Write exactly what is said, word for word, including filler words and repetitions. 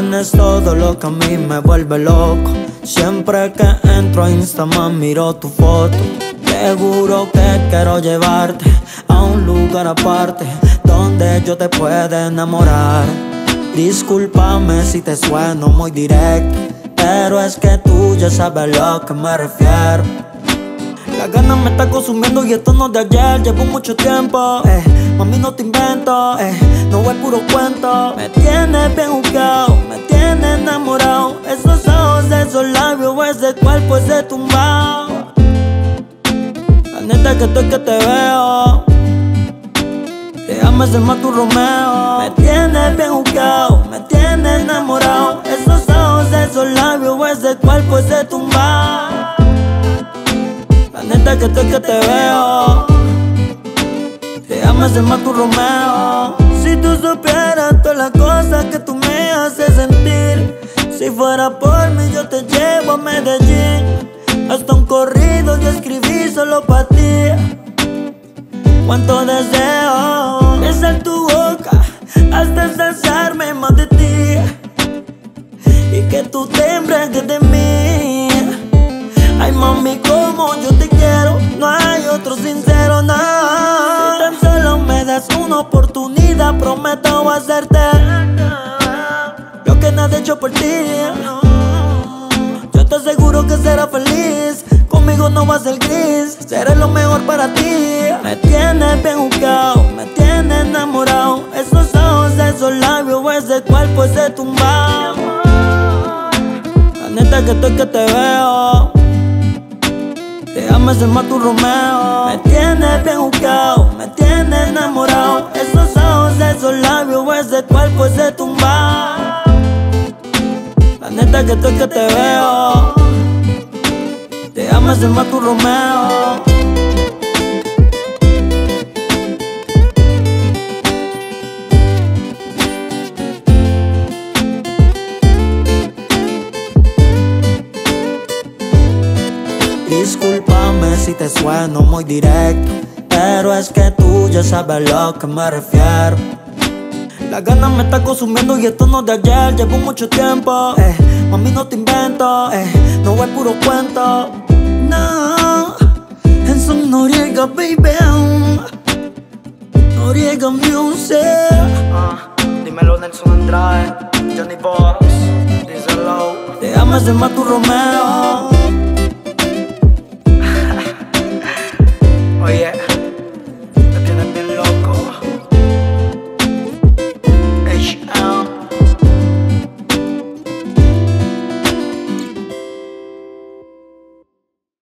tienes todo lo que a mí me vuelve loco. Siempre que entro a Instagram miro tu foto. Te juro que quiero llevarte a un lugar aparte donde yo te pueda enamorar. Discúlpame si te sueno muy directo, pero es que tú ya sabes a lo que me refiero. La gana me está consumiendo y esto no es de ayer, llevo mucho tiempo. eh, Mami, no te invento, eh, no es puro cuento. Me tienes bien jugado, me tienes enamorado. Esos ojos, esos labios, ese cuerpo, ese tumbao. La neta que estoy que te veo, déjame ser más tu Romeo. Me tienes bien jugado, me tienes enamorado. Esos ojos, esos labios, ese cuerpo, ese tumbao. La neta que estoy que te veo, déjame ser más tu Romeo. Si tú supieras todas las cosas que tú me haces sentir, si fuera por mí yo te llevo a Medellín. Hasta un corrido yo escribí solo pa' ti. Cuánto deseo besar tu boca hasta saciarme más de ti, y que tú te embregues de mí. Ay mami, como yo te quiero, no hay otro sincero, no. Si tan solo me das una oportunidad, prometo hacerte lo que nadie ha hecho por ti. Yo te aseguro que serás feliz, conmigo no va a ser gris, seré lo mejor para ti. Me tienes bien jugado, me tienes enamorado. Esos ojos, esos labios, ese cuerpo, ese tumbao. La neta que estoy que te veo, déjame ser más tu Romeo. Me tienes bien jugado, me tienes enamorado. Esos ojos, esos labios, ese cuerpo, ese tumbao. La neta que estoy que te veo, déjame ser más tu Romeo. Discúlpame si te sueno muy directo, pero es que tú ya sabes a lo que me refiero. La gana me está consumiendo y esto no es de ayer, llevo mucho tiempo. eh, Mami, no te invento, eh, no es puro cuento. No, Enson Noriega, baby. Noriega Music. uh, Dímelo Nelson Andrade, Johnny Box, díselo. Déjame ser más tu Romeo. Oye,